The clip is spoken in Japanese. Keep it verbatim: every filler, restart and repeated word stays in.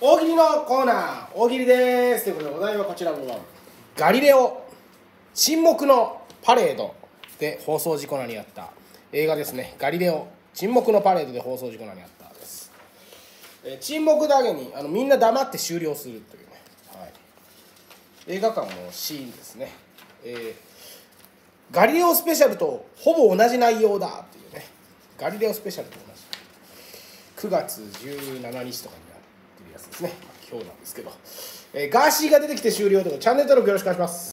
大喜利のコーナー、大喜利です。ということでお題はこちらのガリレオ沈黙のパレードで放送事故なにあった映画ですね。ガリレオ沈黙のパレードで放送事故なにあったです。えー、沈黙だけにあのみんな黙って終了するというね、はい、映画館のシーンですね。えー、ガリレオスペシャルとほぼ同じ内容だっていうね。ガリレオスペシャルと同じくがつじゅうしちにちとかにやってるやつですね。今日なんですけど、えー、ガーシーが出てきて終了ということでチャンネル登録よろしくお願いします。